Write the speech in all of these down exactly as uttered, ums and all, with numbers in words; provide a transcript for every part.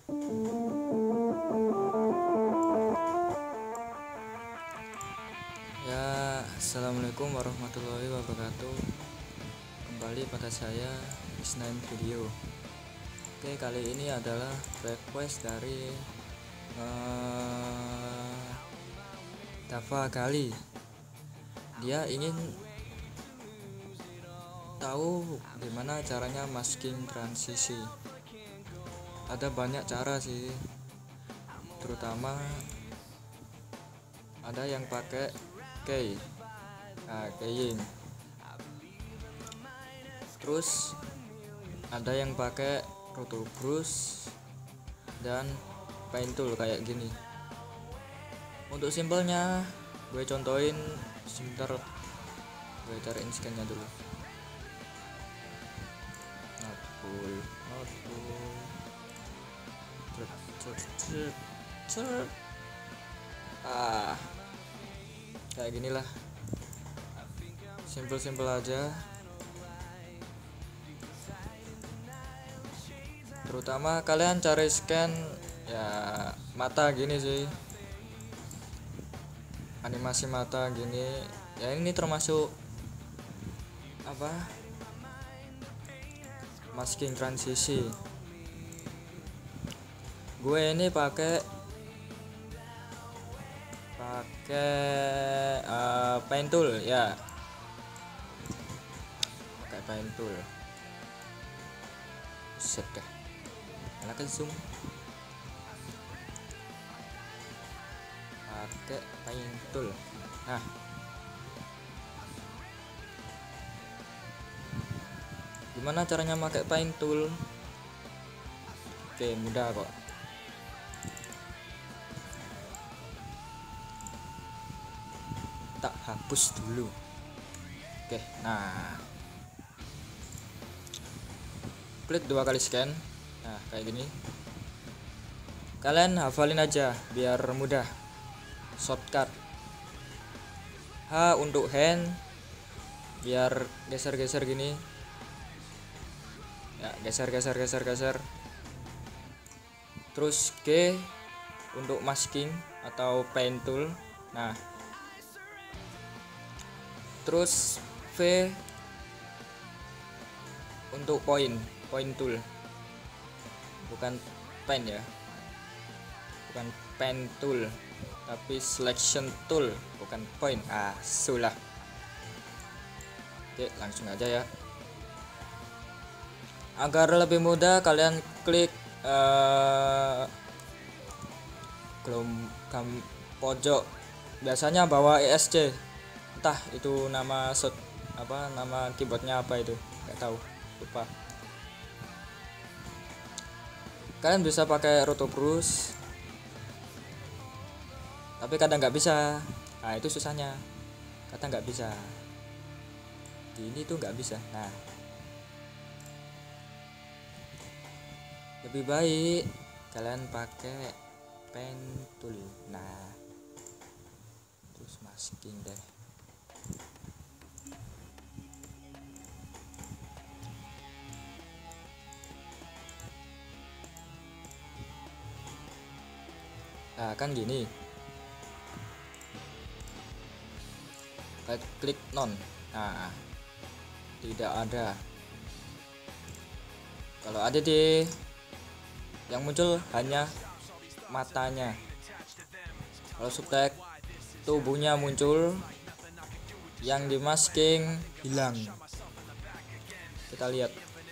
Ya, assalamualaikum warahmatullahi wabarakatuh. Kembali pada saya Isnain Video. Oke, kali ini adalah request dari uh, Dava Gali. Dia ingin tahu gimana caranya masking transisi. Ada banyak cara sih, terutama ada yang pakai key, nah, keying. Terus ada yang pakai roto brush dan paint tool kayak gini. Untuk simpelnya gue contohin sebentar, gue cariin scannya dulu. Notebook, notebook, cer cer cer cer. Ah, kayak ginilah, simple-simple aja. Terutama kalian cari scan ya mata gini sih, animasi mata gini ya. Ini termasuk apa, masking transisi. Gue ini pakai pakai uh, paint tool ya, pakai paint tool. Set dah, nyalakan zoom, pakai paint tool. Nah, gimana caranya pakai paint tool? Oke, mudah kok. Tak hapus dulu. Oke, nah, klik dua kali scan. Nah, kayak gini. Kalian hafalin aja biar mudah. Shortcut H untuk hand, biar geser-geser gini ya, geser geser geser geser. Terus G untuk masking atau paint tool. Nah, terus V untuk point point tool, bukan paint ya, bukan paint tool tapi selection tool, bukan point. Ah, sulah. Oke, langsung aja ya. Agar lebih mudah, kalian klik uh, gelombang pojok, biasanya bawa E S C, entah itu nama set apa, nama keyboardnya apa itu, nggak tahu, lupa. Kalian bisa pakai roto brush, tapi kadang nggak bisa. Nah, itu susahnya, kadang nggak bisa. Di ini tuh nggak bisa. Nah, lebih baik kalian pakai pen tool. Nah, terus masking deh. Nah, kan gini. Right klik non. Nah, tidak ada. Kalau ada di yang muncul hanya matanya. Kalau subtek tubuhnya muncul, yang di masking hilang. Kita lihat.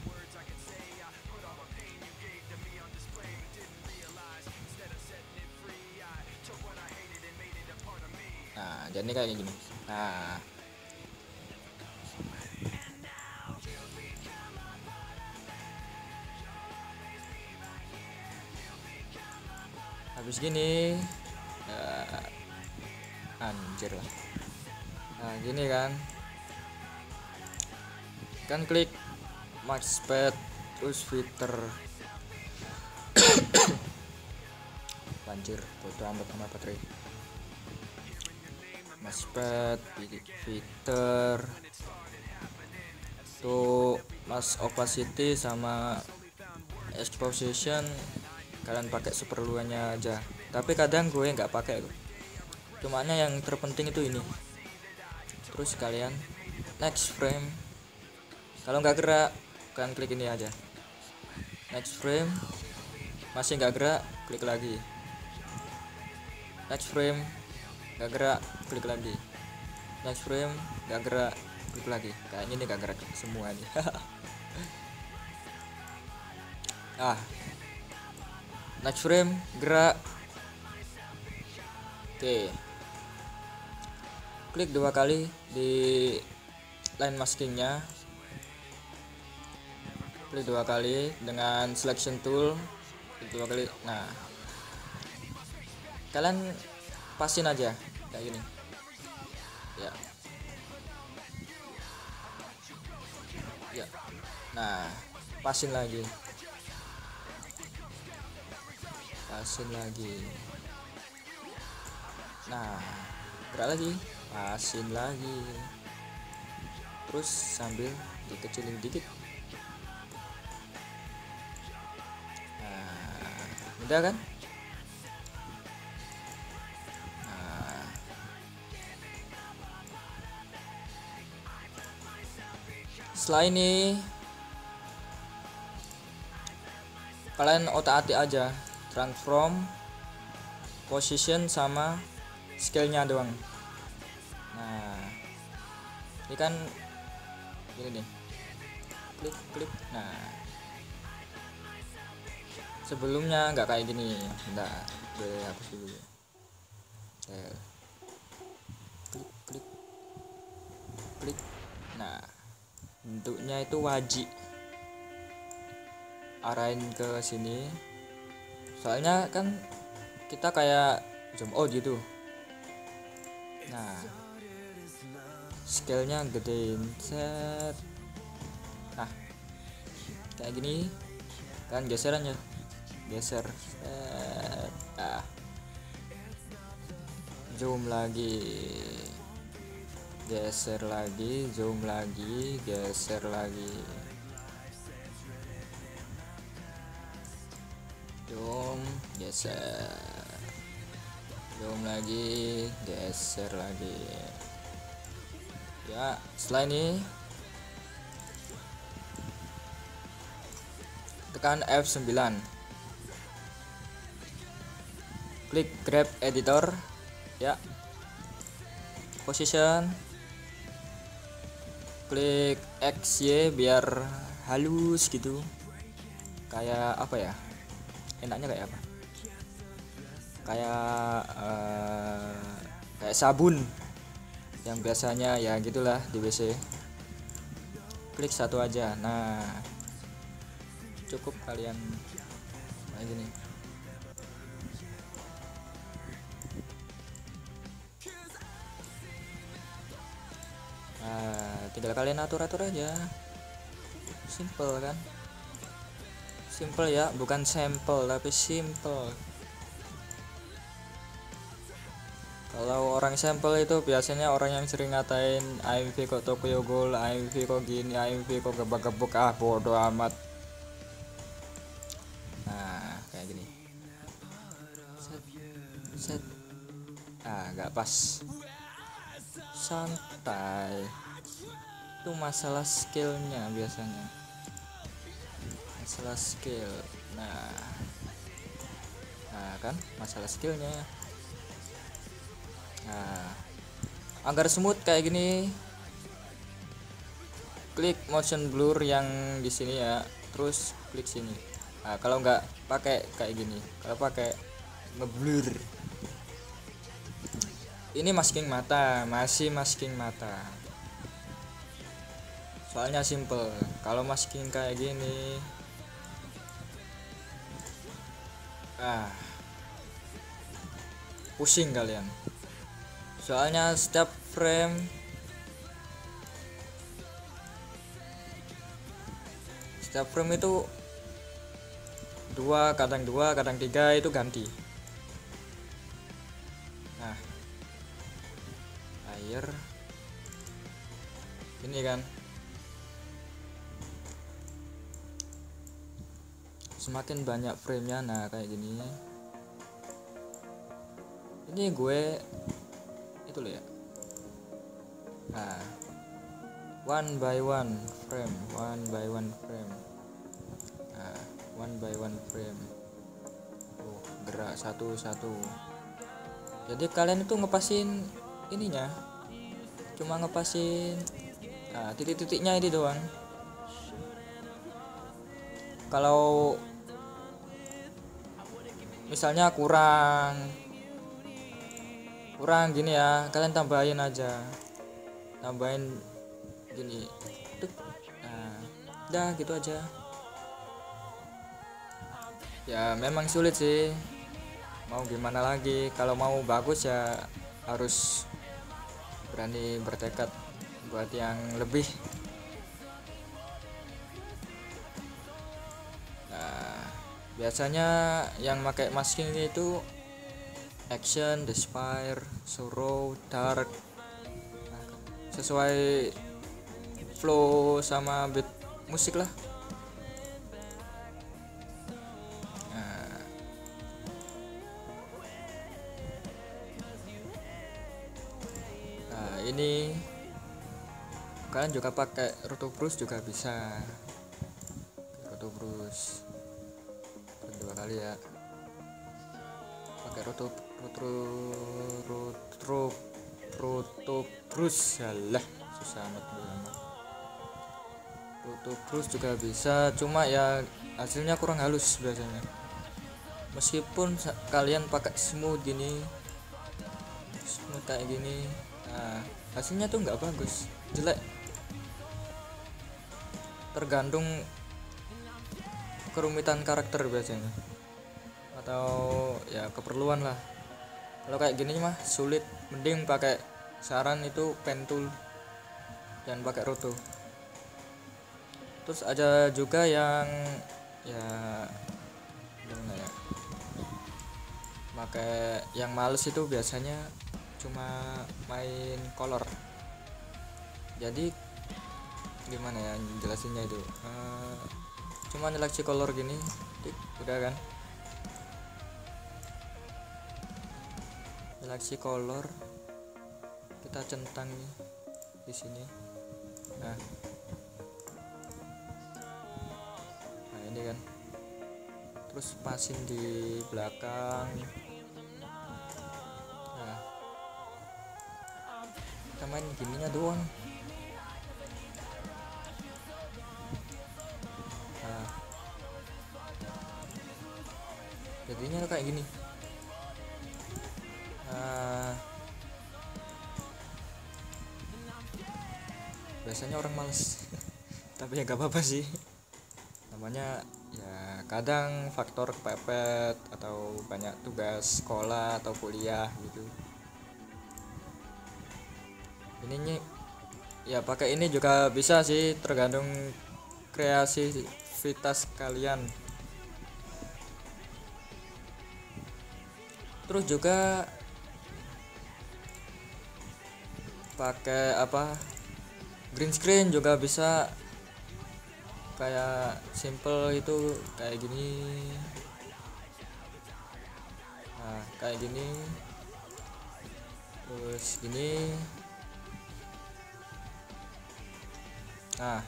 Nah, jadi kayak gini. Nah, habis gini ya, anjir lah. Nah, gini kan, kan klik max speed terus filter. Anjir, bodo amat sama baterai. Max speed, filter, tuh mask opacity sama exposition kalian pakai seperluannya aja, tapi kadang gue nggak pakai loh, cumanya yang terpenting itu ini. Terus kalian next frame, kalau nggak gerak kalian klik ini aja, next frame. Masih nggak gerak, klik lagi, next frame. Nggak gerak, klik lagi, next frame. Nggak gerak, klik lagi. Kayaknya ini nggak gerak semua nih. Ah, next frame gerak. Oke, klik dua kali di line maskingnya, klik dua kali dengan selection tool, klik dua kali. Nah, kalian pasin aja kayak gini ya, ya. Nah, pasin lagi, pasin lagi. Nah, gerak lagi, pasin lagi, terus sambil dikecilin dikit. Nah, mudah kan? Nah, setelah ini kalian otak-atik aja, transform, position sama scale-nya doang. Nah, ini kan ini nih, klik klik. Nah, sebelumnya nggak kayak gini. Bentar, gue hapus dulu. Eh, klik klik klik. Nah, bentuknya itu wajib arahin ke sini, soalnya kan kita kayak zoom out gitu. Nah, scale nya gedein, set. Nah, kayak gini kan geserannya, geser, set. Ah, zoom lagi, geser lagi, zoom lagi, geser lagi, zoom, geser, zoom lagi, geser lagi. Ya, setelah ini tekan F sembilan, klik grab editor ya, position, klik X Y biar halus gitu, kayak apa ya, enaknya kayak apa, kayak uh, kayak sabun yang biasanya ya gitulah di W C. Klik satu aja. Nah, cukup kalian kayak gini. Nah, tinggal kalian atur-atur aja, simple kan, simple ya, bukan sampel tapi simple. Kalau orang sampel itu biasanya orang yang sering ngatain A M V kok Tokyo Ghoul, A M V kok gini, A M V kok gebak-gebuk, ah bodo amat. Nah, kayak gini, set set. Ah, nggak pas, santai. Itu masalah skillnya biasanya, masalah skill. Nah, nah kan masalah skillnya. Nah, agar smooth kayak gini, klik motion blur yang di sini ya, terus klik sini. Nah, kalau nggak pakai kayak gini, kalau pakai ngeblur. Ini masking mata, masih masking mata. Soalnya simple. Kalau masking kayak gini, ah, pusing kalian. Soalnya setiap frame setiap frame itu dua, kadang dua, kadang tiga itu ganti. Nah, air ini kan semakin banyak framenya. Nah kayak gini, ini gue itu loh ya. Nah one by one frame, one by one frame. Nah one by one frame, oh, gerak satu-satu. Jadi kalian itu ngepasin ininya, cuma ngepasin nah, titik-titiknya ini doang. Kalau misalnya kurang kurang gini ya, kalian tambahin aja, tambahin gini tuk. Nah udah gitu aja ya. Memang sulit sih, mau gimana lagi. Kalau mau bagus ya harus berani bertekad buat yang lebih. Nah biasanya yang pakai masking itu action, despair, sorrow, dark, nah, sesuai flow sama beat musik lah. Nah, nah ini kalian juga pakai roto brush juga bisa, roto brush dua kali ya, pakai roto roto roto roto brush. Salah susah amat bilang. Roto brush juga bisa, cuma ya hasilnya kurang halus biasanya. Meskipun kalian pakai smooth gini, smooth kayak gini, nah hasilnya tuh nggak bagus, jelek. Tergantung kerumitan karakter biasanya, atau ya keperluan lah. Kalau kayak gini mah sulit, mending pakai saran itu pen tool, jangan pakai roto. Terus ada juga yang ya gimana ya, pakai yang males itu biasanya cuma main color. Jadi gimana ya jelasinnya itu, uh, cuma nyeleksi color gini, dik, udah kan, nyeleksi color, kita centang nih di sini. Nah, nah ini kan, terus pasin di belakang. Nah, kita main gininya doang. Nah, jadinya kayak gini. Nah, biasanya orang males tapi ya gak apa-apa sih, namanya ya kadang faktor kepepet atau banyak tugas sekolah atau kuliah gitu. Ininya ya pakai ini juga bisa sih, tergantung kreativitas kalian. Terus juga pakai apa, green screen juga bisa, kayak simple itu kayak gini. Nah kayak gini, terus gini. Nah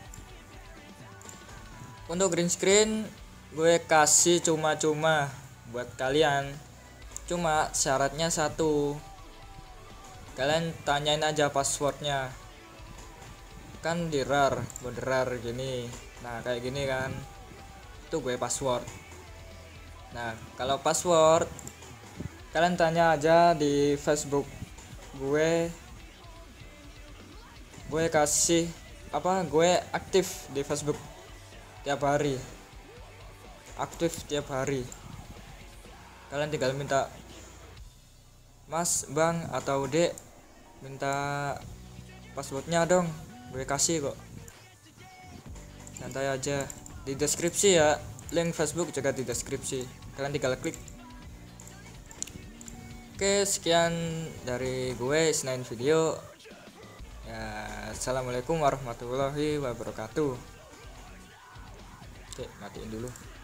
untuk green screen gue kasih cuma-cuma buat kalian, cuma syaratnya satu, kalian tanyain aja passwordnya. Kan di rar, moderar gini. Nah kayak gini kan, itu gue password. Nah kalau password kalian tanya aja di Facebook gue, gue kasih apa, gue aktif di Facebook tiap hari, aktif tiap hari. Kalian tinggal minta, Mas, Bang, atau Dek, minta passwordnya dong, gue kasih kok. Santai aja, di deskripsi ya, link Facebook juga di deskripsi, kalian tinggal klik. Oke, sekian dari gue Senain Video ya. Assalamualaikum warahmatullahi wabarakatuh. Oke, matiin dulu.